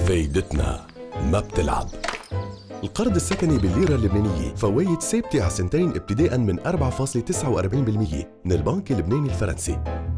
فايدتنا ما بتلعب. القرض السكني بالليرة اللبنانية فوايد ثابتة على سنتين ابتداء من 4.49% من البنك اللبناني الفرنسي.